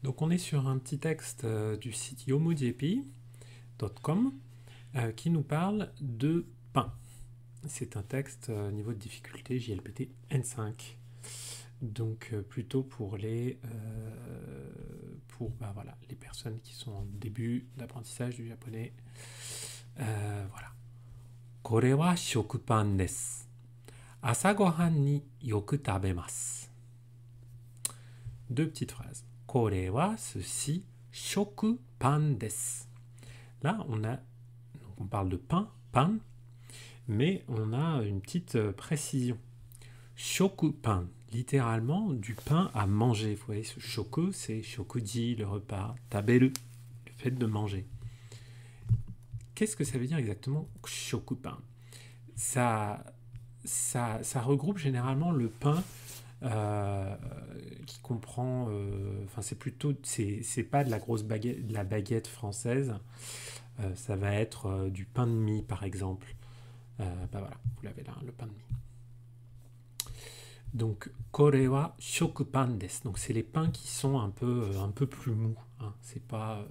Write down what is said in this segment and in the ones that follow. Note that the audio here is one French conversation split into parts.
Donc on est sur un petit texte du site yomujp.com qui nous parle de pain. C'est un texte niveau de difficulté JLPT N5. Donc plutôt pour les personnes qui sont en début d'apprentissage du japonais. Voilà. これは食パンです。朝ごはんによく食べます。Deux petites phrases. これは ceci, 食パンです。Là, on parle de pain, mais on a une petite précision. Shokupan, littéralement du pain à manger. Vous voyez, ce shoku, c'est shokuji, le repas, taberu, le fait de manger. Qu'est-ce que ça veut dire exactement shokupan? Ça regroupe généralement le pain qui comprend, c'est pas de la grosse baguette, de la baguette française. Ça va être du pain de mie par exemple. Voilà, vous l'avez là, le pain de mie. Donc, kore wa shokupan desu. Donc, c'est les pains qui sont un peu plus mous. Hein. C'est pas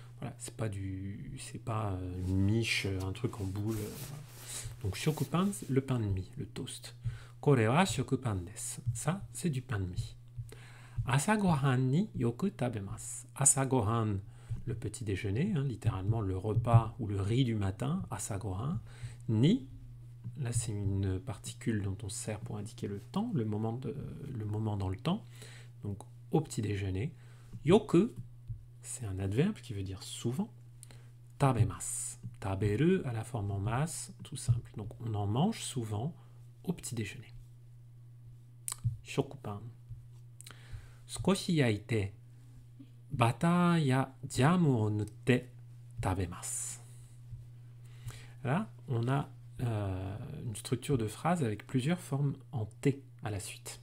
une miche, un truc en boule. Donc, shokupan, le pain de mie, le toast. Kore wa shokupan desu. Ça, c'est du pain de mie. Asagohan ni yoku tabemasu. Asagohan, le petit déjeuner, hein, littéralement le repas ou le riz du matin, asagohan, ni, là c'est une particule dont on sert pour indiquer le temps, le moment dans le temps, donc au petit déjeuner. Yoku, c'est un adverbe qui veut dire souvent. Tabemasu, taberu à la forme en masse, tout simple. Donc on en mange souvent au petit déjeuner. Shokupan. Sukoshi yaite, bata ya jam o nutte tabemasu. Là, on a une structure de phrase avec plusieurs formes en T à la suite.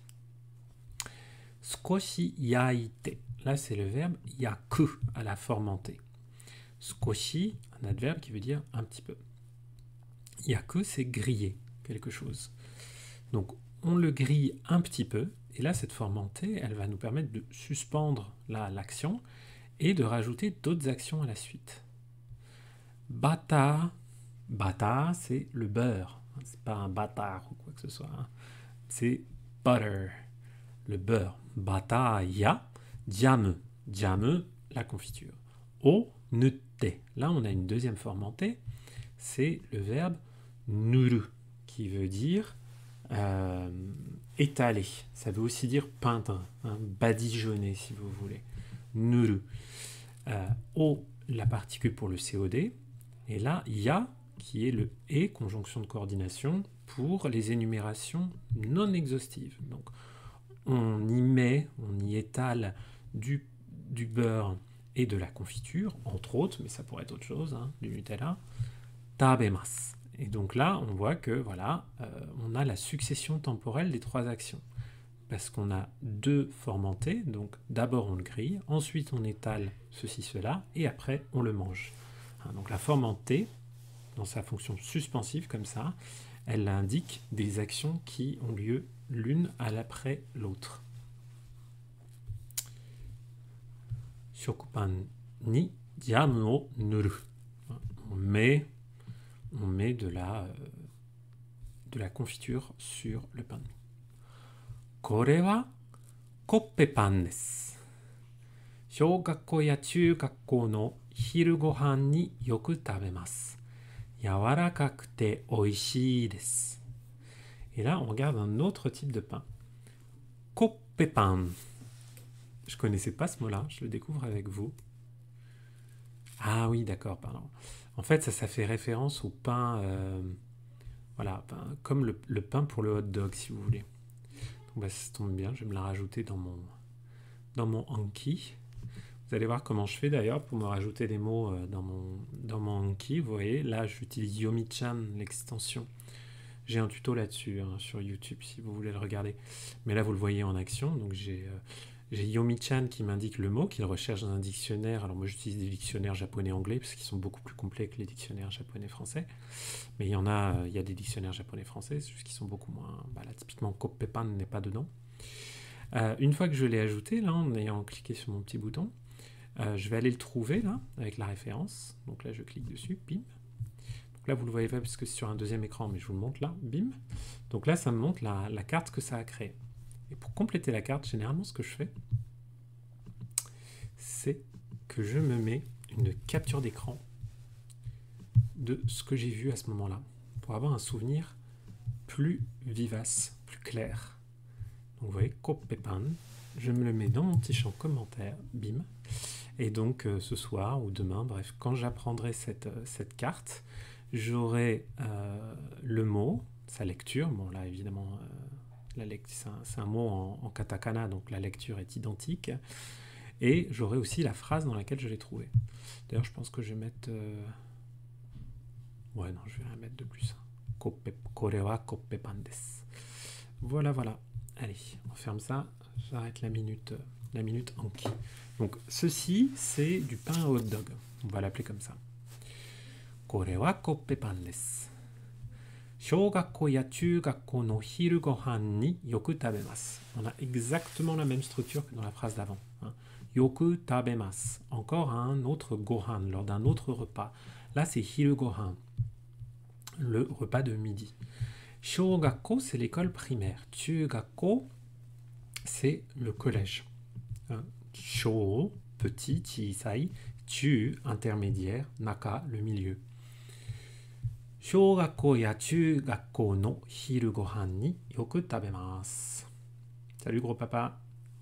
Sukoshi yaite. Là, c'est le verbe yaku à la forme en T. Sukoshi, un adverbe qui veut dire un petit peu. Yaku, c'est griller quelque chose. Donc, on le grille un petit peu. Et là, cette forme en T, elle va nous permettre de suspendre l'action et de rajouter d'autres actions à la suite. Bata, c'est le beurre. C'est pas un bâtard ou quoi que ce soit. Hein. C'est butter, le beurre. Bata ya, jam, la confiture. O nutte. Là, on a une deuxième forme en T. C'est le verbe nuru, qui veut dire étaler. Ça veut aussi dire peindre, hein, badigeonner si vous voulez. Nuru. O, la particule pour le COD. Et là, ya, qui est le et, conjonction de coordination, pour les énumérations non exhaustives. Donc, on y étale du beurre et de la confiture, entre autres, mais ça pourrait être autre chose, hein, du Nutella. Tabemasu. Et donc là, on voit que voilà, on a la succession temporelle des trois actions. Parce qu'on a deux formes en T, donc d'abord on le grille, ensuite on étale ceci, cela, et après on le mange. Hein, donc la forme en T, dans sa fonction suspensive comme ça, elle indique des actions qui ont lieu l'une à l'après l'autre. Shokupan ni jam o nuru. On met de la confiture sur le pain de mie. Kore wa koppepan desu. Shōgakko ya chūgakko no hiru gohan ni yoku tabemasu. Yawarakakute oishii desu. Et là, on regarde un autre type de pain. Koppepan. Je connaissais pas ce mot-là, je le découvre avec vous. Ah oui, d'accord, pardon. En fait, ça fait référence au pain, comme le pain pour le hot dog, si vous voulez. Donc, ça tombe bien, je vais me la rajouter dans mon Anki. Vous allez voir comment je fais d'ailleurs pour me rajouter des mots dans mon Anki. Vous voyez, là, j'utilise Yomi-chan, l'extension. J'ai un tuto là-dessus hein, sur YouTube si vous voulez le regarder. Mais là, vous le voyez en action. Donc, j'ai Yomi-chan qui m'indique le mot, qu'il recherche dans un dictionnaire. Alors moi j'utilise des dictionnaires japonais-anglais parce qu'ils sont beaucoup plus complets que les dictionnaires japonais-français. Mais il y a des dictionnaires japonais-français, c'est juste qu'ils sont beaucoup moins... Là, typiquement Koppepan n'est pas dedans. Une fois que je l'ai ajouté, là, en ayant cliqué sur mon petit bouton, je vais aller le trouver, là, avec la référence. Donc là, je clique dessus, bim. Donc là, vous ne le voyez pas parce que c'est sur un deuxième écran, mais je vous le montre là, bim. Donc là, ça me montre la carte que ça a créée. Et pour compléter la carte, généralement, ce que je fais, c'est que je me mets une capture d'écran de ce que j'ai vu à ce moment-là, pour avoir un souvenir plus vivace, plus clair. Donc vous voyez, Koppepan, je me le mets dans mon petit champ commentaire, bim. Et donc ce soir ou demain, bref, quand j'apprendrai cette carte, j'aurai le mot, sa lecture. Bon là évidemment, c'est un mot en katakana, donc la lecture est identique. Et j'aurai aussi la phrase dans laquelle je l'ai trouvé. D'ailleurs, je pense que je vais mettre... Ouais, non, je vais la mettre de plus. Kore wa koppepan desu. Voilà, voilà. Allez, on ferme ça. J'arrête la minute Anki. Donc, ceci, c'est du pain à hot dog. On va l'appeler comme ça. Kore wa koppepan desu. Shōgakko ya chūgakko no hiru gohan ni yoku tabemasu. On a exactement la même structure que dans la phrase d'avant. Hein. Yoku tabemasu. Encore un autre gohan, lors d'un autre repas. Là, c'est hiru gohan, le repas de midi. Shōgakko, c'est l'école primaire. Chūgakko, c'est le collège. Hein. Shō, petit, chisai. Chu, intermédiaire. Naka, le milieu. Shōgakko ya chūgakko no hiru gohan ni yoku tabemasu. Salut gros papa.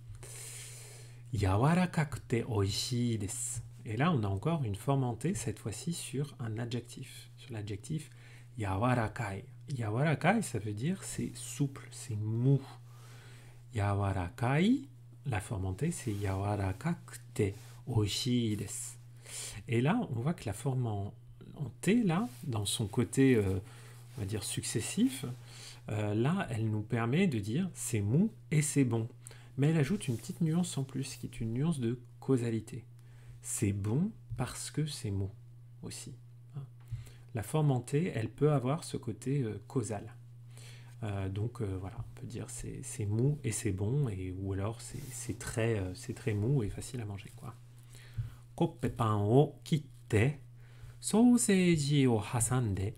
Yawarakakute oishii desu. Et là, on a encore une forme hantée, cette fois-ci sur un adjectif. Sur l'adjectif yawarakai. Yawarakai, ça veut dire c'est souple, c'est mou. Yawarakai, la forme hantée, c'est yawarakakute oishii desu. Et là, on voit que la forme en T, là, dans son côté, on va dire, successif, là, elle nous permet de dire c'est mou et c'est bon. Mais elle ajoute une petite nuance en plus, qui est une nuance de causalité. C'est bon parce que c'est mou aussi. La forme en T, elle peut avoir ce côté causal. Donc voilà, on peut dire c'est mou et c'est bon, ou alors c'est très mou et facile à manger, quoi. Koppepan o kitte, soseji o hasande,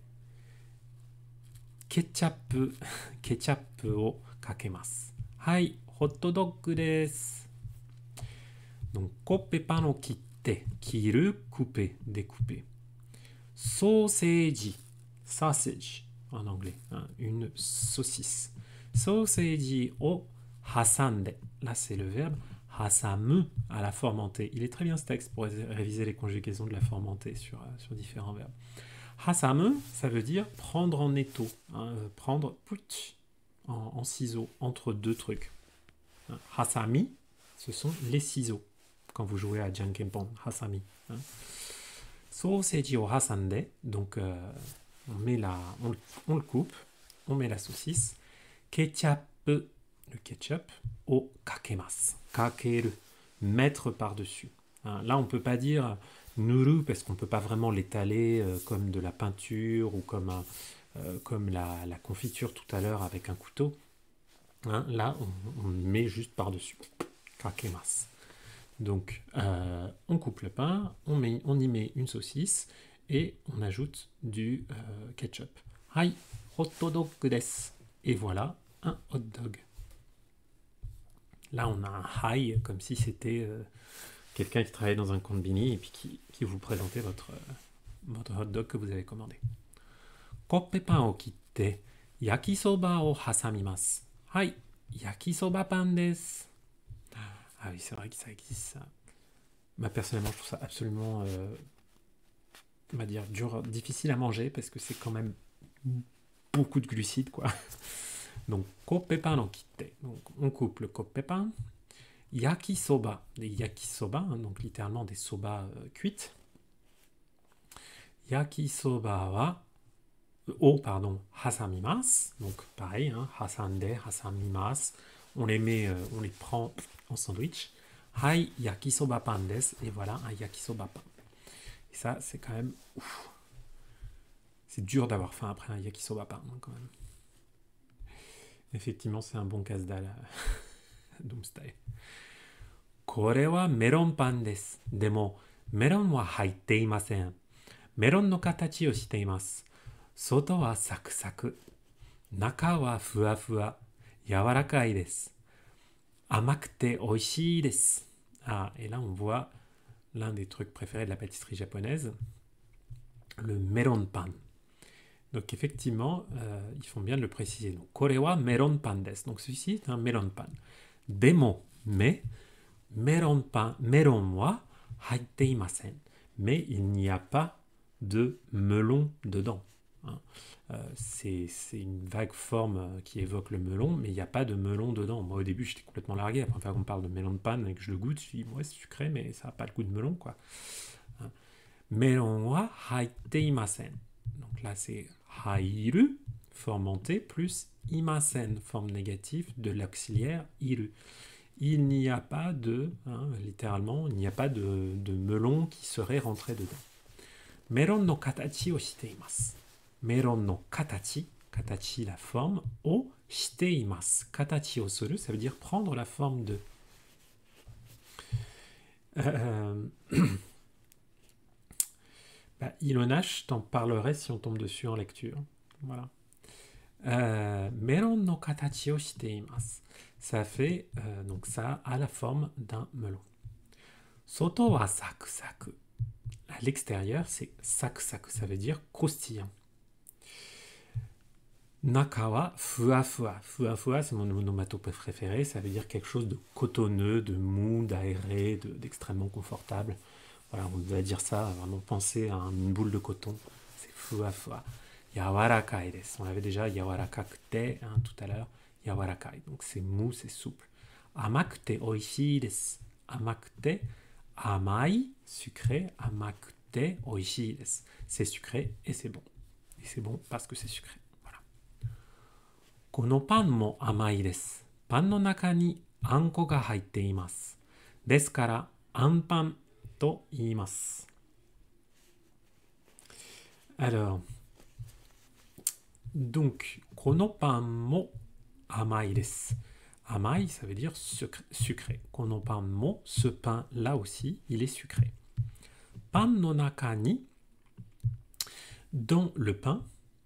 ketchup o kakemasu. Hai, hot dog desu. Donc, koppepan o kitte, kiru, couper, découper. Soseji, sausage en anglais, hein, une saucisse. Soseji o hasande, là c'est le verbe hasamu à la forme en T. Il est très bien ce texte pour réviser les conjugaisons de la forme en T sur différents verbes. Hasamu, ça veut dire prendre en étau, hein, prendre en ciseaux entre deux trucs. Hasami, ce sont les ciseaux. Quand vous jouez à Jankenpon, hasami. Hein. Soseji o hasande, donc on le coupe, on met la saucisse. Ketchup, le ketchup, o kakemasu. Kakeru, mettre par-dessus. Hein, là, on ne peut pas dire nuru parce qu'on ne peut pas vraiment l'étaler comme de la peinture ou comme la confiture tout à l'heure avec un couteau. Hein, là, on met juste par-dessus. Kakemasu. Donc, on coupe le pain, on y met une saucisse et on ajoute du ketchup. Hai, hot dog desu. Et voilà un hot dog. Là, on a un hai comme si c'était quelqu'un qui travaillait dans un konbini et puis qui vous présentait votre hot dog que vous avez commandé. Koppepan o kitte, yakisoba o hasamimasu. Hai, yakisoba pan desu. Ah oui, c'est vrai que ça existe, ça. Bah, personnellement, je trouve ça absolument on va dire, difficile à manger parce que c'est quand même beaucoup de glucides, quoi. Donc, koppepan o kitte. Donc, on coupe le koppepan. Yakisoba. Des yakisoba, hein, donc littéralement des soba cuites. Yakisoba wa hasamimasu. Donc, pareil, hein, hasande, hasamimasu. On les prend en sandwich. Hai, yakisoba pan desu. Et voilà un yakisoba pan. Et ça, c'est quand même... Ouf. C'est dur d'avoir faim après un yakisoba pan, hein, quand même. Effectivement, c'est un bon casse-dalle Doomsday. これはメロンパンです。でも、メロンは入っていません。メロンの形をしています。外はサクサク。中はふわふわ。柔らかいです。甘くて美味しいです。Ah, et là on voit l'un des trucs préférés de la pâtisserie japonaise, le melon pan. Donc effectivement, ils font bien de le préciser. Donc, これはメロンパンです。Donc celui-ci est un melon pan. でも、mais, メロンは入っていません。Mais il n'y a pas de melon dedans. Hein. C'est une vague forme qui évoque le melon, mais il n'y a pas de melon dedans. Moi, au début, j'étais complètement largué. La première fois qu'on me parle de melon de pan et que je le goûte, je me dis, ouais, c'est sucré, mais ça n'a pas le goût de melon, quoi. Hein. Melon wa haite imasen. Donc là, c'est hairu, forme montée, plus imasen, forme négative de l'auxiliaire iru. Il n'y a pas de, hein, littéralement, il n'y a pas de melon qui serait rentré dedans. Meron no katachi o shite imasu. Meron no katachi, katachi la forme, o shite imasu. Katachi o suru, ça veut dire prendre la forme de. Ilona, je t'en parlerai si on tombe dessus en lecture. Voilà. Meron no katachi o shite imasu. Ça fait, donc ça a la forme d'un melon. Soto wa saku saku. À l'extérieur, c'est saku saku, ça veut dire croustillant. Naka wa fua fua. Fua fua, c'est mon onomatopée préféré, ça veut dire quelque chose de cotonneux, de mou, d'aéré, d'extrêmement confortable. Voilà, on va dire ça, vraiment penser à une boule de coton. C'est fua fua. Yawarakai desu. On l'avait déjà, yawarakakute, hein, tout à l'heure. Yawarakai. Donc c'est mou, c'est souple. Amakute oishii desu. Amakute, amai, sucré. Amakute oishii desu. C'est sucré et c'est bon. Et c'est bon parce que c'est sucré. Voilà. Kono pan mo amai desu. Pan no naka ni anko ga haitte imasu. Desu kara, anpan to iimasu. Alors, donc, kono pan mo amai desu. Amai, ça veut dire sucré. Kono pan mo, ce pain là aussi, il est sucré. Pan no naka ni, dans le pain,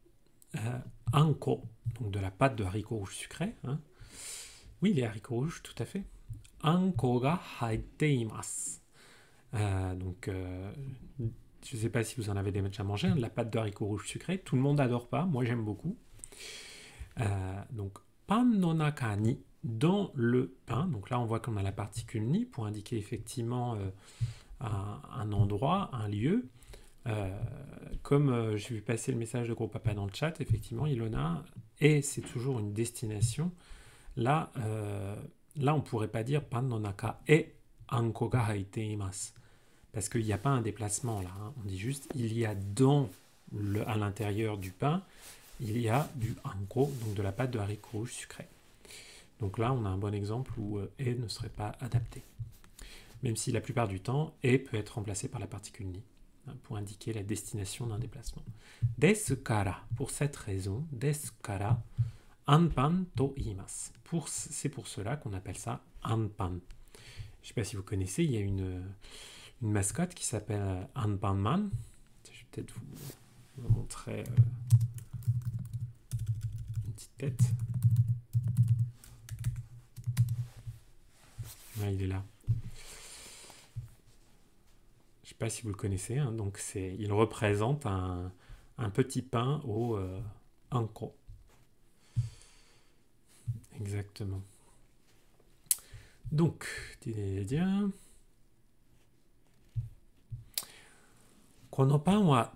anko, donc de la pâte de haricots rouges sucrés. Hein. Oui, les haricots rouges, tout à fait. Anko ga haite imasu. Donc, je ne sais pas si vous en avez déjà mangé, hein, de la pâte de haricots rouges sucrés. Tout le monde n'adore pas, moi j'aime beaucoup. Donc, pan no naka ni, dans le pain. Donc là, on voit qu'on a la particule ni pour indiquer effectivement un endroit, un lieu. Comme j'ai vu passer le message de Gros Papa dans le chat, effectivement, Ilona, et c'est toujours une destination. Là, on ne pourrait pas dire pan no naka e anko ga haite imasu. Parce qu'il n'y a pas un déplacement là. Hein. On dit juste il y a à l'intérieur du pain, il y a du anko, donc de la pâte de haricots rouges sucrés. Donc là, on a un bon exemple où et ne serait pas adapté. Même si la plupart du temps, et peut être remplacé par la particule ni, hein, pour indiquer la destination d'un déplacement. Desu kara, pour cette raison, desu kara, anpan to iimasu. C'est pour cela qu'on appelle ça anpan. Je ne sais pas si vous connaissez, il y a une mascotte qui s'appelle Anpan Man. Je vais peut-être vous montrer une petite tête. Ah, il est là. Je ne sais pas si vous le connaissez. Hein, donc il représente un petit pain au anko. Exactement. Donc, kono pan wa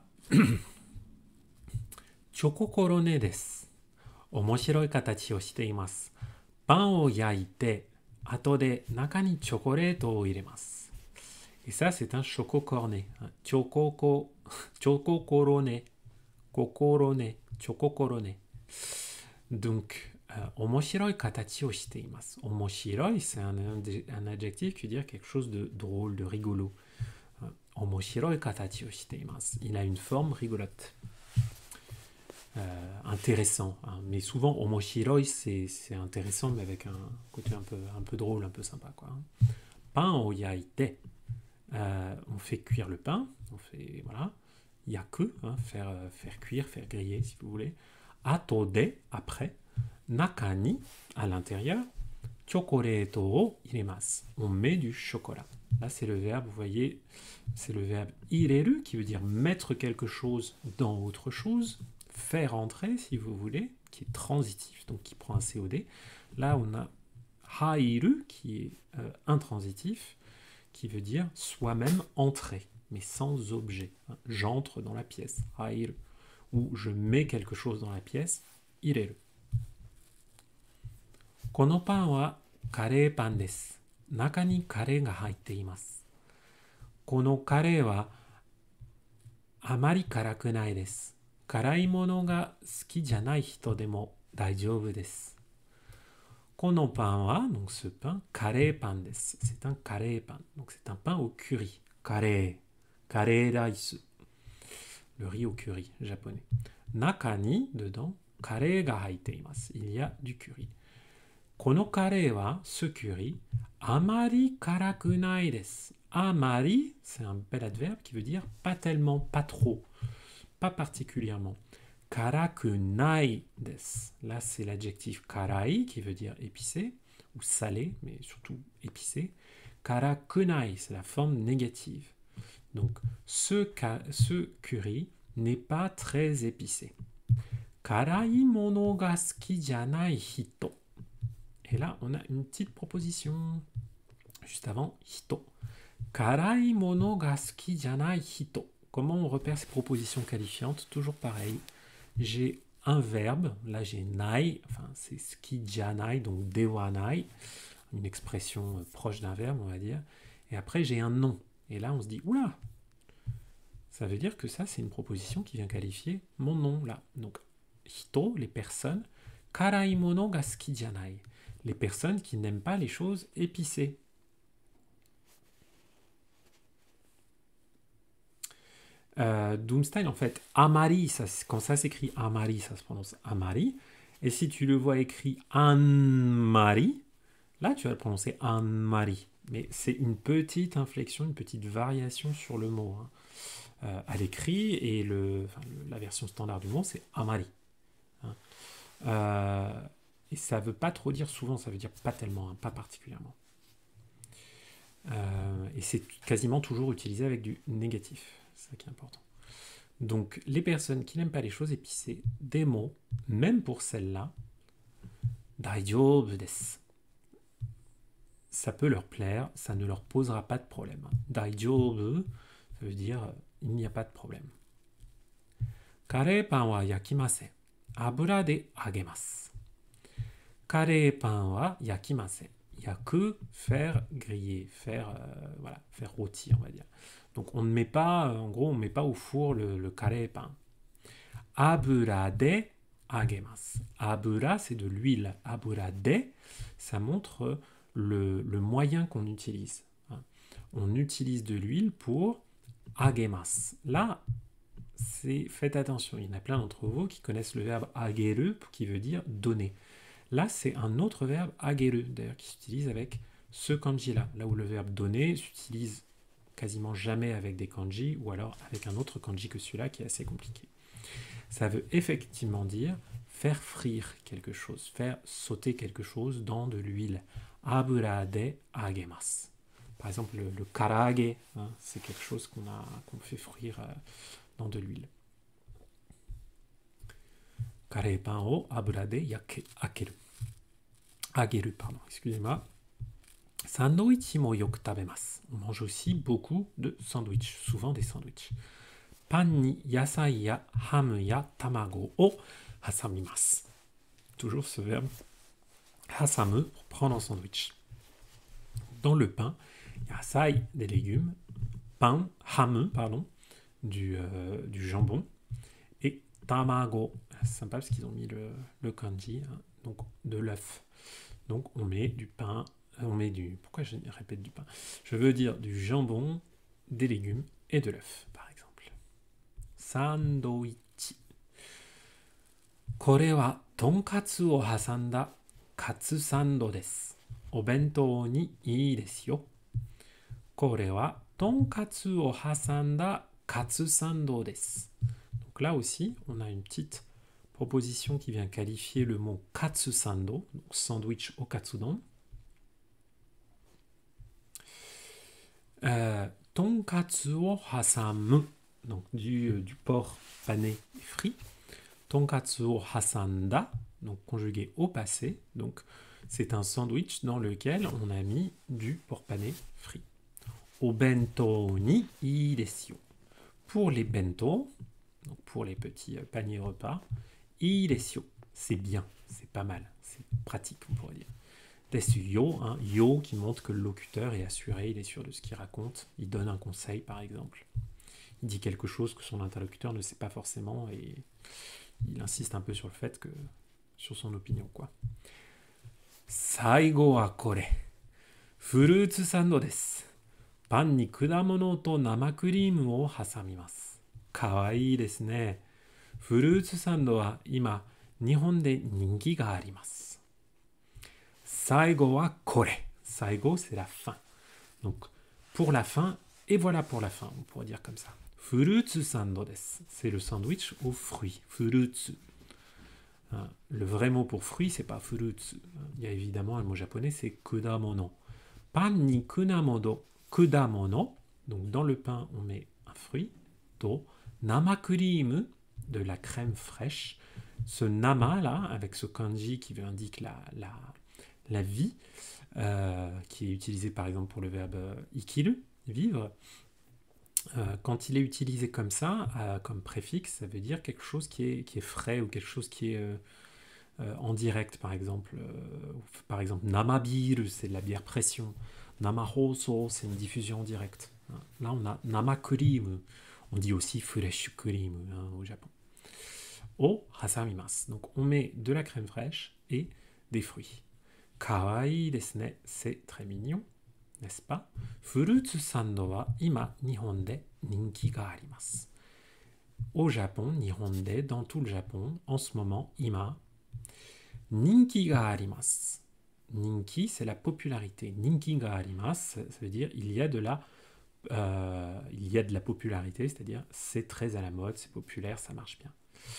chokokoro ne desu. Omoshiroi katachi o shite imasu. Pan o yaite, ato de naka ni chocolate o iremasu. Et ça, c'est un choco-cornet. Chokokoro ne. Kokoro ne. Chokokoro ne. Donc, omoshiroi katachi o shite imasu. Omoshiroi, c'est un adjectif qui veut dire quelque chose de drôle, de rigolo. Omoshiroi katachi o shite imasu. Il a une forme rigolote. intéressant. Hein. Mais souvent, omoshiroi, c'est intéressant, mais avec un côté un peu drôle, un peu sympa. Quoi. Pain o yaite. On fait cuire le pain. On fait, voilà. Yaku, hein, faire cuire, faire griller, si vous voulez. Atode, après. Nakani, à l'intérieur. Chocoreto o iremasu. On met du chocolat. Là, c'est le verbe, vous voyez, c'est le verbe ireru qui veut dire mettre quelque chose dans autre chose, faire entrer, si vous voulez, qui est transitif, donc qui prend un COD. Là, on a hairu qui est intransitif, qui veut dire soi-même entrer, mais sans objet. Hein. J'entre dans la pièce, hairu. Ou je mets quelque chose dans la pièce, ireru. Kono pan wa kare pan desu. 中にカレーが入っています。このカレーはあまり辛くないです。辛いものが好きじゃない人でも大丈夫です。このパンは、donc ce pain, カレーパンです。C'est un カレーパン。Donc c'est un pain au curry. カレーライス。Le riz au curry japonais. 中に、dedans, カレーが入っています。Il y a du curry. このカレーは、ce curry, あまり辛くないです。Amari, c'est un bel adverbe qui veut dire pas tellement, pas trop, pas particulièrement. Karakunai desu. Là, c'est l'adjectif karai qui veut dire épicé ou salé, mais surtout épicé. Karakunai, c'est la forme négative. Donc, ce curry n'est pas très épicé. Karai mono ga suki janai hito. Et là, on a une petite proposition juste avant hito. Karai mono ga suki janai hito. Comment on repère ces propositions qualifiantes? Toujours pareil. J'ai un verbe, là j'ai nai, enfin c'est suki janai, donc dewanai, une expression proche d'un verbe, on va dire. Et après j'ai un nom. Et là on se dit, oula, ça veut dire que ça c'est une proposition qui vient qualifier mon nom là. Donc hito, les personnes. Karai mono ga suki janai. Les personnes qui n'aiment pas les choses épicées. Doomstein, en fait, amari, quand ça s'écrit amari, ça se prononce amari. Et si tu le vois écrit anmari, là tu vas le prononcer anmari. Mais c'est une petite inflexion, une petite variation sur le mot. Hein. À l'écrit, et la version standard du mot, c'est amari. Hein. Et ça veut pas trop dire souvent, ça veut dire pas tellement, hein, pas particulièrement. Et c'est quasiment toujours utilisé avec du négatif. C'est ça qui est important. Donc, les personnes qui n'aiment pas les choses épicées, des mots, même pour celles-là, daijoubu desu. Ça peut leur plaire, ça ne leur posera pas de problème. Daijoubu, ça veut dire il n'y a pas de problème. Kare pan wa yakimasen. Abura de agemasu. Kare pan wa yakimasen. Yaku, faire griller, faire rôtir, on va dire. Donc on ne met pas, en gros, on ne met pas au four le kare pain. Abura de agemasu. Abura, c'est de l'huile. Abura de, ça montre le moyen qu'on utilise. On utilise de l'huile pour agemasu. Là, faites attention, il y en a plein d'entre vous qui connaissent le verbe ageru, qui veut dire donner. Là, c'est un autre verbe ageru, d'ailleurs, qui s'utilise avec ce kanji-là. Là où le verbe donner s'utilise quasiment jamais avec des kanji, ou alors avec un autre kanji que celui-là qui est assez compliqué. Ça veut effectivement dire faire frire quelque chose, faire sauter quelque chose dans de l'huile. Abura de agemasu. Par exemple, le karage, hein, c'est quelque chose qu'on fait frire dans de l'huile. Kare pan o abura de akeru. Ageru, pardon, excusez-moi. Sandwich mo yoku tabemasu. On mange aussi beaucoup de sandwichs, souvent des sandwichs. Pan ni yasai ya hamu ya tamago o hasamimasu. Toujours ce verbe hasamu pour prendre en sandwich. Dans le pain, yasai des légumes, pain, hamu, pardon, du jambon, et tamago, c'est sympa parce qu'ils ont mis le kanji, hein, donc de l'œuf. Donc on met du pain, pourquoi je répète du pain? Je veux dire du jambon, des légumes et de l'œuf, par exemple. Sandwich. これはとんかつを挟んだカツサンドです。お弁当にいいですよ。これはとんかつを挟んだカツサンドです。Donc là aussi, on a une petite proposition qui vient qualifier le mot katsusando, donc sandwich au katsudon. Tonkatsu o hasamu, donc du porc pané et frit. Tonkatsu o hasanda, donc conjugué au passé. Donc c'est un sandwich dans lequel on a mis du porc pané frit. O bento ni ii desu yo. Pour les bento, donc pour les petits paniers repas, ii desu yo, c'est bien, c'est pas mal, c'est pratique, on pourrait dire. Desu yo, hein, yo qui montre que le locuteur est assuré, il est sûr de ce qu'il raconte, il donne un conseil par exemple. Il dit quelque chose que son interlocuteur ne sait pas forcément et il insiste un peu sur le fait que, sur son opinion, quoi. Saigo wa kore, fruits sando desu. パンに果物と生クリームを挟みます。かわいいですね。フルーツサンドは今、日本で人気があります。最後はこれ。最後, c'est la fin. Donc, pour la fin, et voilà pour la fin, on pourrait dire comme ça. フルーツサンドです。C'est le sandwich aux fruits. フルーツ. Le vrai mot pour fruit, c'est pas フルーツ. Il y a évidemment un mot japonais, c'est 果物. パンに果物 kudamono, donc dans le pain on met un fruit, to, nama cream, de la crème fraîche. Ce nama là, avec ce kanji qui indique la vie, qui est utilisé par exemple pour le verbe ikiru, vivre, quand il est utilisé comme ça, comme préfixe, ça veut dire quelque chose qui est frais ou quelque chose qui est en direct, par exemple. Nama biru, c'est de la bière pression. Nama hoso, c'est une diffusion en direct. Là, on a nama cream. On dit aussi fresh cream au Japon. O hasamimasu. Donc, on met de la crème fraîche et des fruits. Kawaii desu ne. C'est très mignon, n'est-ce pas? Fruits sando wa ima nihon de ninki ga arimasu. Au Japon, nihon de, dans tout le Japon, en ce moment, ima, ninki ga arimasu. Ninki, c'est la popularité. Ninki ga arimasu, ça veut dire il y a de la popularité, c'est-à-dire c'est très à la mode, c'est populaire, ça marche bien.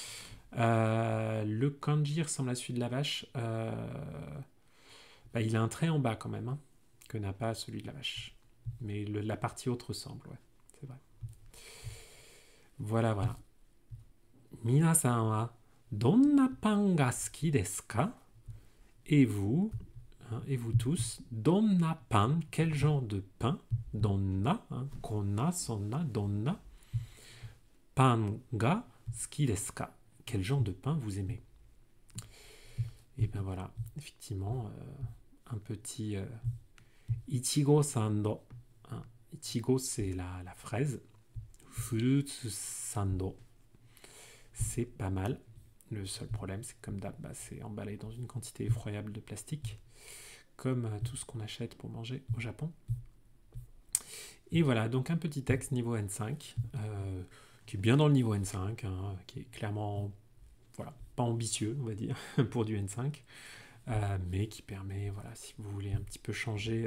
Le kanji ressemble à celui de la vache. Il a un trait en bas quand même, hein, que n'a pas celui de la vache. Mais la partie haute ressemble, ouais, c'est vrai. Voilà, voilà. Minasan wa donna pan ga suki desu ka? Et vous tous, donna pan, quel genre de pain? Donna, konna, sonna, donna. Pan ga suki desu ka? Quel genre de pain vous aimez? Et ben voilà, effectivement, un petit ichigo sando. Ichigo, c'est la fraise. Fruits sando, c'est pas mal. Le seul problème, c'est que comme d'hab, c'est emballé dans une quantité effroyable de plastique, comme tout ce qu'on achète pour manger au Japon. Et voilà, donc un petit texte niveau N5, qui est bien dans le niveau N5, qui est clairement, voilà, pas ambitieux, on va dire, pour du N5, mais qui permet, voilà, si vous voulez un petit peu changer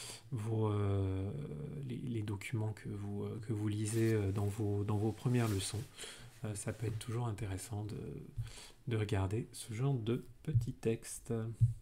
les documents que vous lisez dans vos premières leçons, ça peut être toujours intéressant de regarder ce genre de petits textes.